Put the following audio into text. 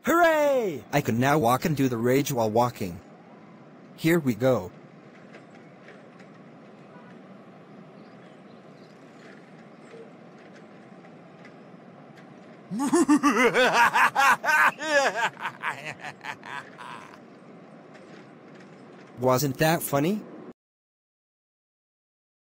Hooray! I can now walk and do the rage while walking. Here we go. Wasn't that funny?